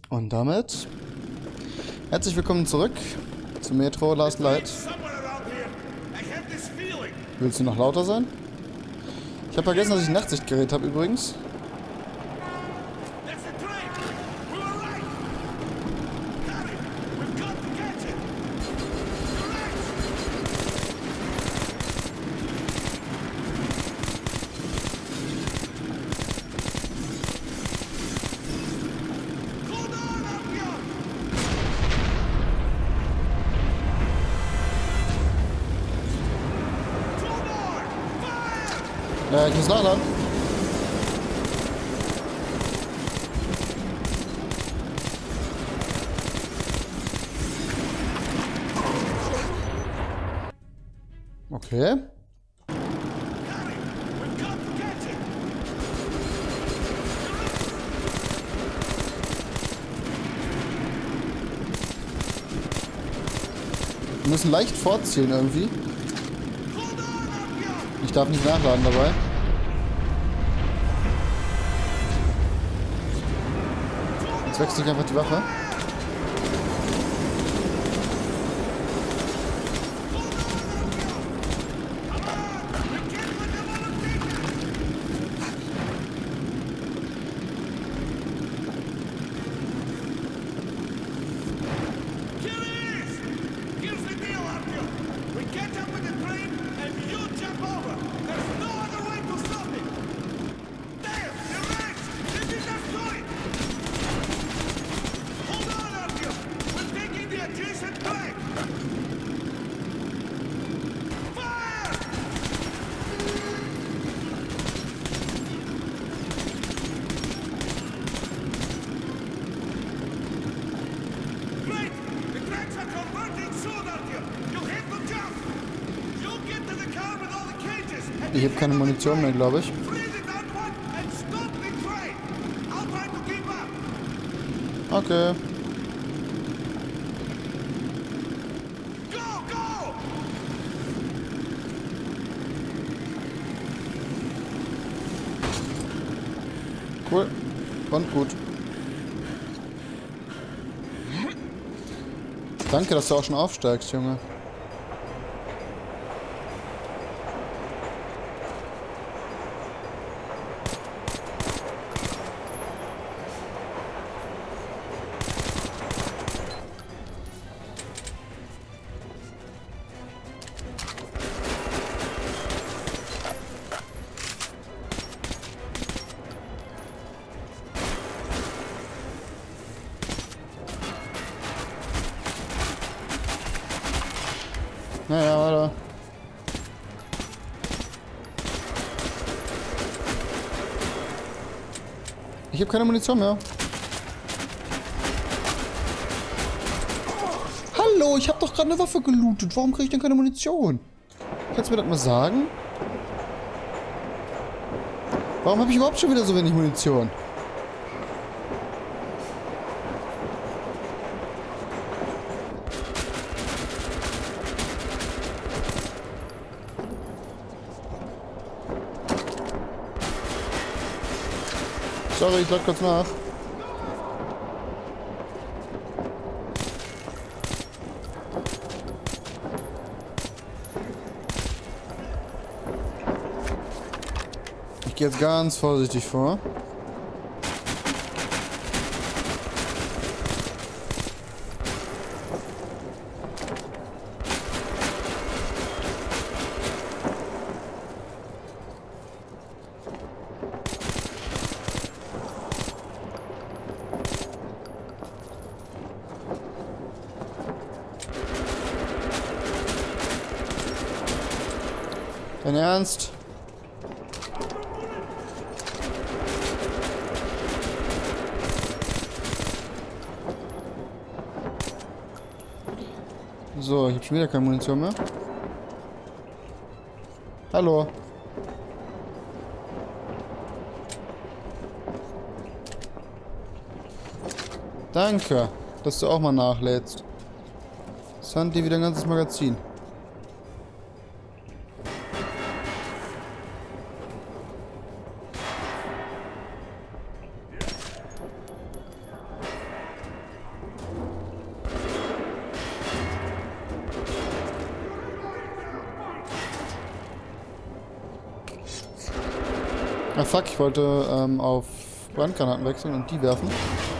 Und damit herzlich willkommen zurück zu Metro Last Light. Willst du noch lauter sein? Ich habe vergessen, dass ich ein Nachtsichtgerät habe übrigens. Ich muss nachladen. Okay. Wir müssen leicht vorzielen irgendwie. Ich darf nicht nachladen dabei. Jetzt wechsle ich einfach die Waffe. Ich habe keine Munition mehr, glaube ich. Okay. Cool. Und gut. Danke, dass du auch schon aufsteigst, Junge. Naja, warte. Ich habe keine Munition mehr. Hallo, ich habe doch gerade eine Waffe gelootet. Warum kriege ich denn keine Munition? Kannst du mir das mal sagen? Warum habe ich überhaupt schon wieder so wenig Munition? Sorry, ich lade kurz nach. Ich gehe jetzt ganz vorsichtig vor. Dein Ernst? So, ich habe schon wieder keine Munition mehr. Hallo. Danke, dass du auch mal nachlädst. Sandy wieder ein ganzes Magazin. Ah fuck, ich wollte auf Brandgranaten wechseln und die werfen.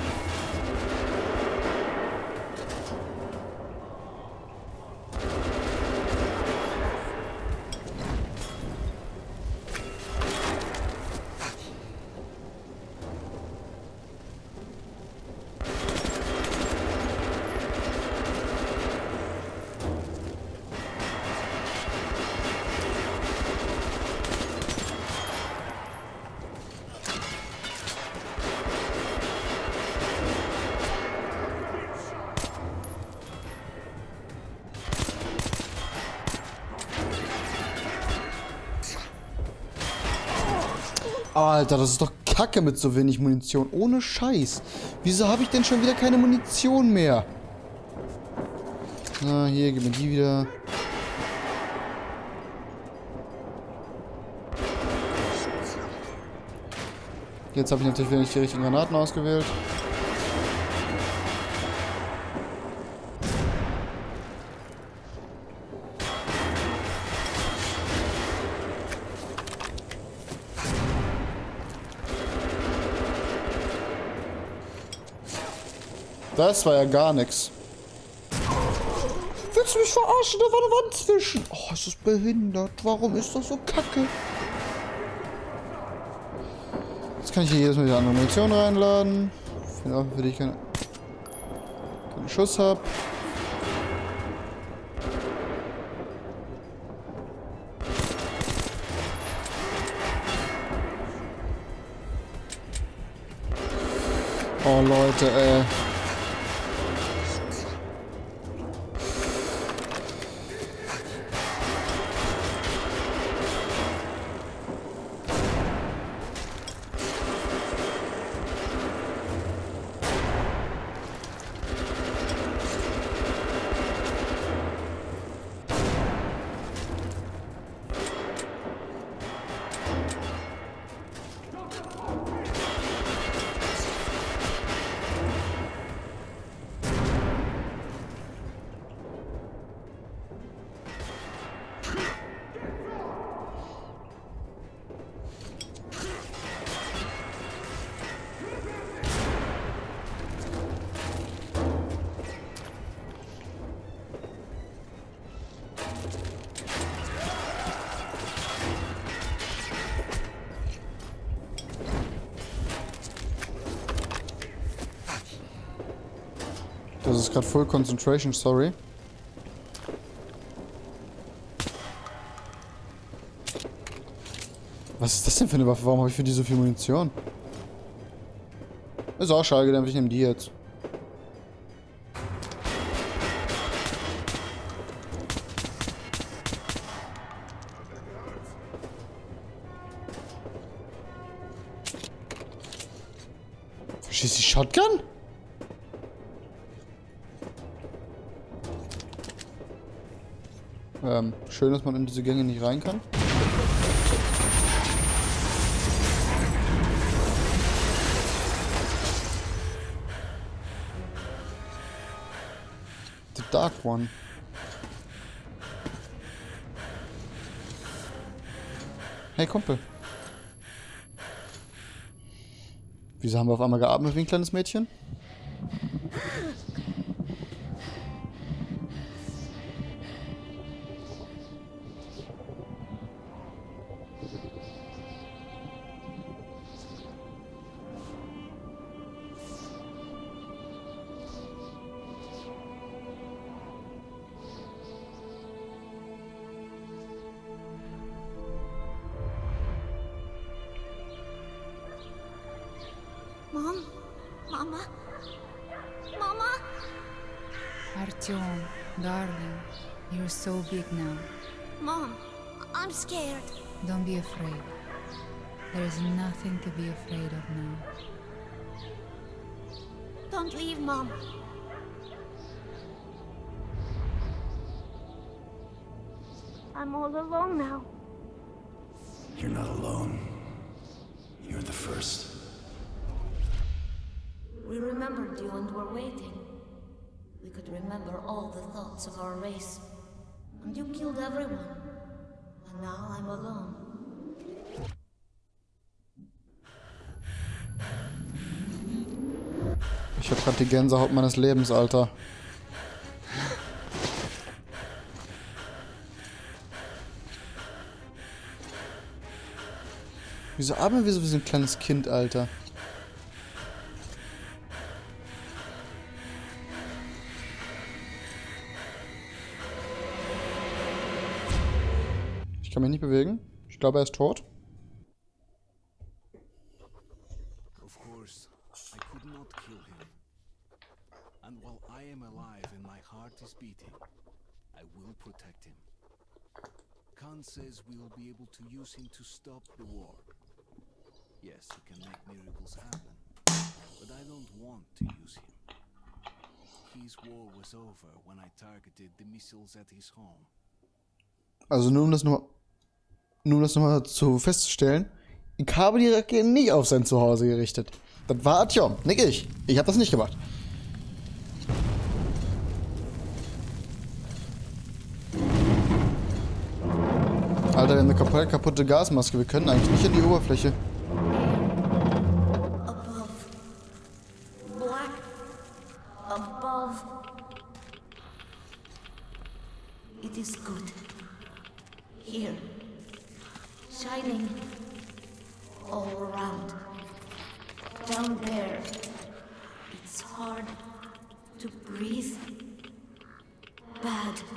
Alter, das ist doch Kacke mit so wenig Munition. Ohne Scheiß. Wieso habe ich denn schon wieder keine Munition mehr? Na, hier, gib mir die wieder. Jetzt habe ich natürlich wieder nicht die richtigen Granaten ausgewählt. Das war ja gar nichts. Willst du mich verarschen? Da war eine Wand zwischen. Oh, ist das behindert. Warum ist das so kacke? Jetzt kann ich hier jedes Mal wieder andere Munition reinladen. Für die ich keinen Schuss habe. Oh Leute, ey. Das ist gerade Full Concentration, sorry. Was ist das denn für eine Waffe? Warum habe ich für die so viel Munition? Ist auch schade, dann ich nehme die jetzt. Verschießt die Shotgun? Schön, dass man in diese Gänge nicht rein kann. The Dark One. Hey Kumpel. Wieso haben wir auf einmal geatmet wie ein kleines Mädchen? Mom? Mama? Mama? Artyom, darling, you're so big now. Mom, I'm scared. Don't be afraid. There is nothing to be afraid of now. Don't leave, Mom. I'm all alone now. You're not alone. You're the first. We remembered you and were waiting. We could remember all the thoughts of our race. And you killed everyone. And now I'm alone. Ich hab grad die Gänsehaut meines Lebens, Alter. Wieso atmen wir so wie so ein kleines Kind, Alter? Ich kann mich nicht bewegen. Ich glaube, er ist tot. Of course, I could not kill him. And while I am alive and my heart is beating, I will protect him. Khan says we will be able to use him to stop the war. Yes, he can make miracles happen, but I don't want to use him. His war was over when I targeted the missiles at his home. Also nur um das nochmal zu festzustellen, ich habe die Raketen nicht auf sein Zuhause gerichtet. Das war Artyom, nicht ich. Ich habe das nicht gemacht. Alter, wir haben eine komplett kaputte Gasmaske. Wir können eigentlich nicht in die Oberfläche. Above. Black. Above. It is good. Here. Shining. All around. Down there. It's hard to breathe. Bad.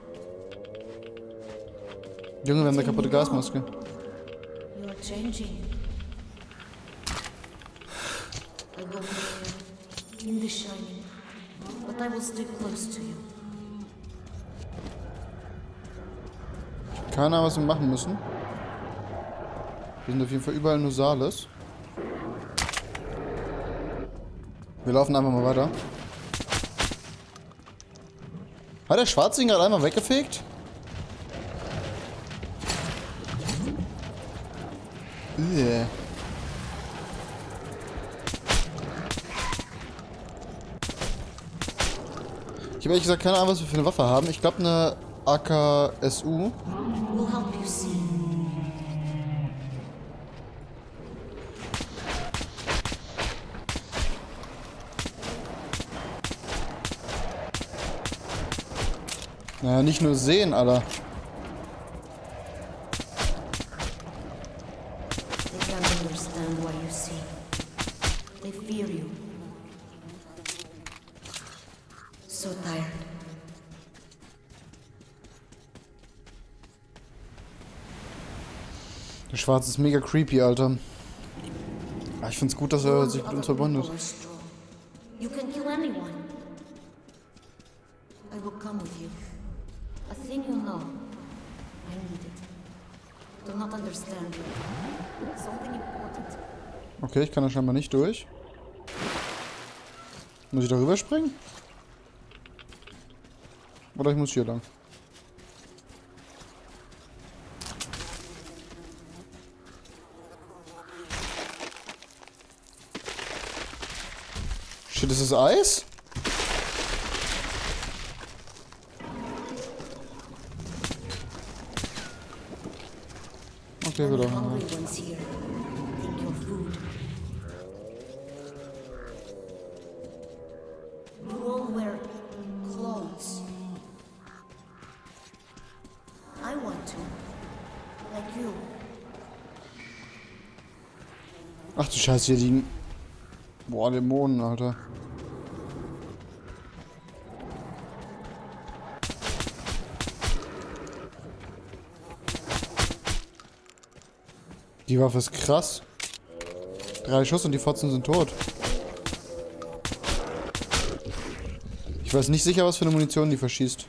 Junge, wir haben eine kaputte Gasmaske. You are changing. I will be in the shining, but I will stay close to you. Keine Ahnung, was wir machen müssen. Wir sind auf jeden Fall überall nur Sales. Wir laufen einfach mal weiter. Hat der Schwarze ihn gerade einmal weggefegt? Yeah. Ich habe ehrlich gesagt keine Ahnung, was wir für eine Waffe haben. Ich glaube eine AKSU. Will help you see. Naja, nicht nur sehen, Alter. They can't understand what you see. They fear you. So tired. Der Schwarze ist mega creepy, Alter. Ah, ich find's gut, dass er sich mit uns verbindet. You can kill anyone. I will come with you. A thing you know. I need it. Do not understand you. Something important. Okay, ich kann da scheinbar nicht durch. Muss ich da rüberspringen? Oder ich muss hier lang? Shit, ist das Eis? Okay, wir laufen mal. Hungry ones here. Take your food. You all wear clothes. I want to. Like you. Ach du Scheiße, hier liegen... Boah, Dämonen, Alter. Die Waffe ist krass. 3 Schuss und die Fotzen sind tot. Ich weiß nicht sicher, was für eine Munition die verschießt.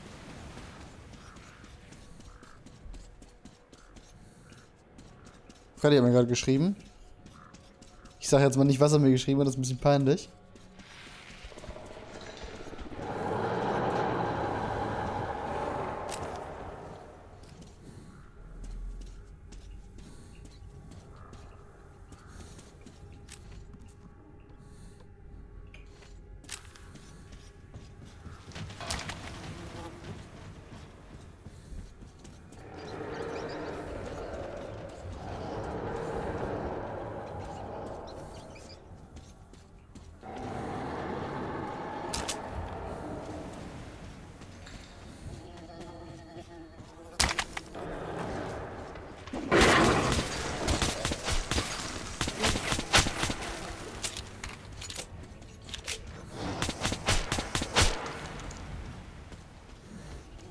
Freddy hat mir gerade geschrieben. Ich sage jetzt mal nicht, was er mir geschrieben hat, das ist ein bisschen peinlich.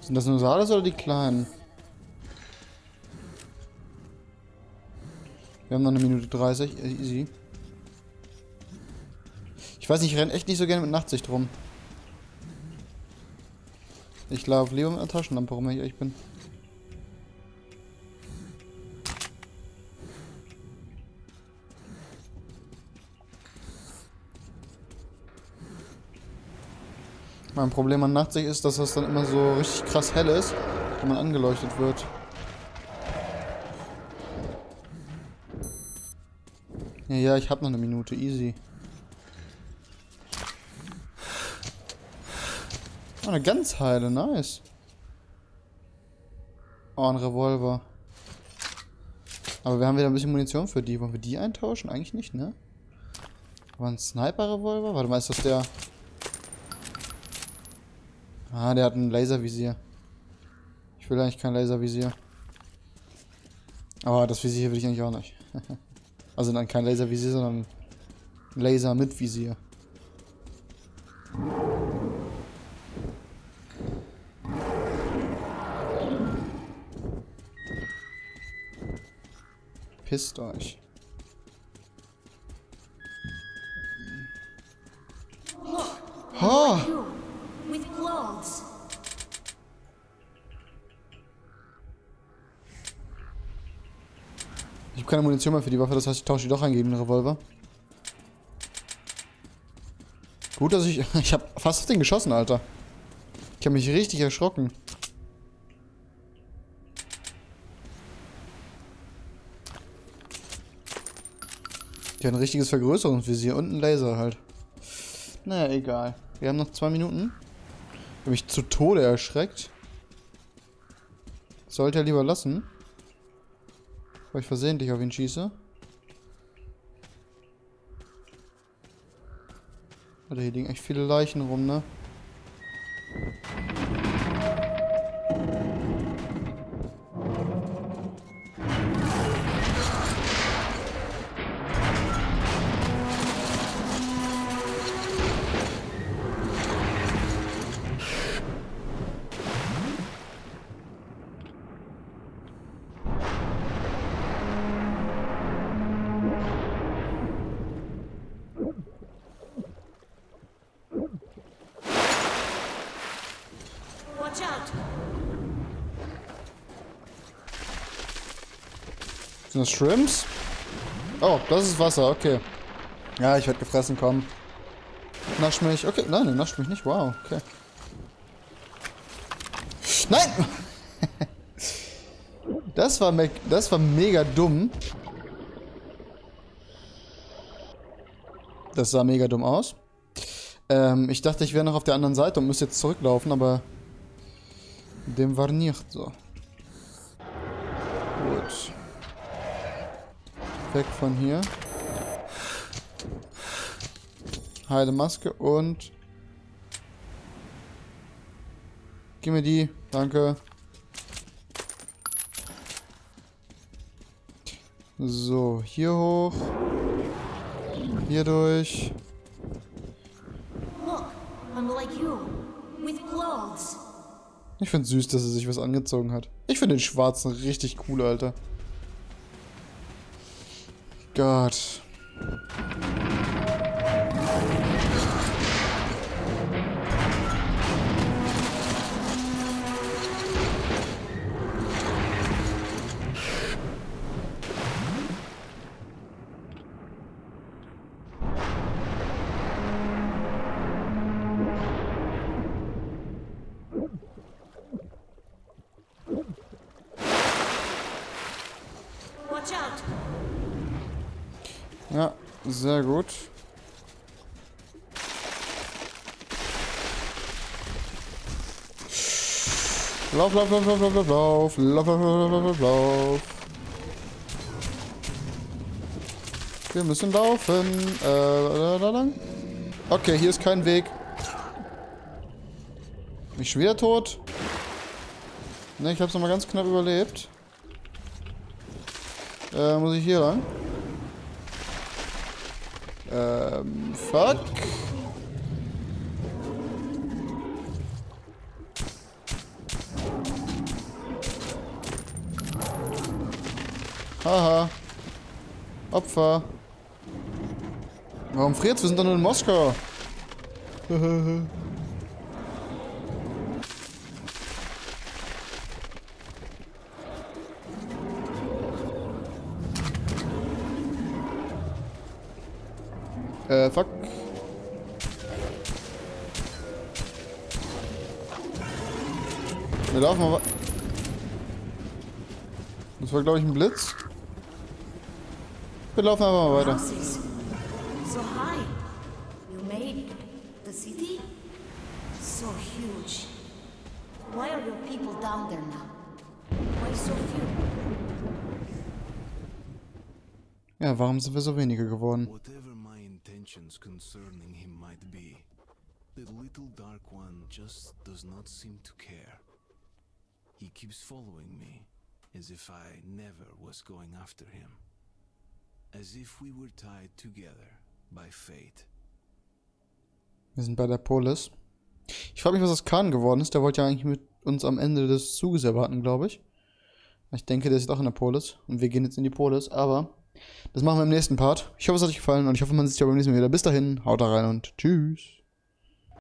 Sind das nur Sales oder die kleinen? Wir haben noch 1:30, easy. Ich weiß nicht, ich renne echt nicht so gerne mit Nachtsicht rum. Ich laufe lieber mit einer Taschenlampe rum, wenn ich ehrlich bin. Mein Problem an Nachtsicht ist, dass das dann immer so richtig krass hell ist, wenn man angeleuchtet wird. Ja, ich habe noch 1 Minute, easy. Oh, eine ganz heile, nice. Oh, ein Revolver. Aber wir haben wieder ein bisschen Munition für die. Wollen wir die eintauschen? Eigentlich nicht, ne? Aber ein Sniper-Revolver? Warte mal, ist das der... Ah, der hat ein Laservisier. Ich will eigentlich kein Laservisier. Aber das Visier will ich eigentlich auch nicht. Also dann kein Laservisier, sondern ein Laser mit Visier. Pisst euch. Oh! You, with clothes. Ich habe keine Munition mehr für die Waffe, das heißt, ich tausche die doch ein gegen den Revolver. Gut, dass ich... Ich habe fast auf den geschossen, Alter. Ich habe mich richtig erschrocken. Die hat ein richtiges Vergrößerungsvisier und ein Laser halt. Naja, egal. Wir haben noch 2 Minuten. Ich habe mich zu Tode erschreckt. Sollte er lieber lassen. Weil ich versehentlich auf ihn schieße. Alter, hier liegen echt viele Leichen rum, ne? Watch out! Sind das Shrimps? Oh, das ist Wasser, okay. Ja, ich werde gefressen, komm. Nasch mich. Okay, nein, nascht mich nicht. Wow, okay. Nein! Das war mega dumm. Das sah mega dumm aus. Ich dachte, ich wäre noch auf der anderen Seite und müsste jetzt zurücklaufen, aber dem war nicht so. Gut. Weg von hier. Heile Maske und... Gib mir die. Danke. So, hier hoch. Hier durch. Look, I'm like you, with clothes. Ich find's süß, dass er sich was angezogen hat. Ich finde den Schwarzen richtig cool, Alter. Gott. Watch out! Ja, sehr gut. Lauf, lauf, lauf, lauf, lauf, lauf, lauf, lauf, lauf, lauf, lauf, lauf, lauf. Wir müssen laufen. Da lang. Okay, hier ist kein Weg. Bin ich schon wieder tot? Ne, ich hab's noch mal ganz knapp überlebt. Muss ich hier lang? Fuck. Haha. Opfer. Warum friert's? Wir sind doch nur in Moskau. Fuck. Wir laufen mal. Das war, glaube ich, ein Blitz. Wir laufen einfach mal weiter. Houses. So high. You made the city? So huge. Why are your people down there now? Why so few? Ja, warum sind wir so wenige geworden? Whatever my intentions concerning him might be, the little Dark One just does not seem to care. He keeps following me, as if I never was going after him. As if we were tied together by fate. Wir sind bei der Polis. Ich frage mich, was aus Khan geworden ist. Der wollte ja eigentlich mit uns am Ende des Zuges erwarten, glaube ich. Ich denke, der ist auch in der Polis. Und wir gehen jetzt in die Polis. Aber das machen wir im nächsten Part. Ich hoffe, es hat euch gefallen. Und ich hoffe, man sieht sich ja beim nächsten Mal wieder. Bis dahin, haut da rein und tschüss.